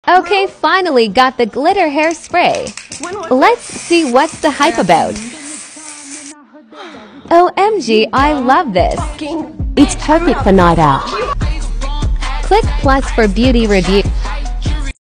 Okay, finally got the glitter hairspray. Let's see what's the hype about. OMG, I love this. It's perfect for night out. Click plus for beauty review.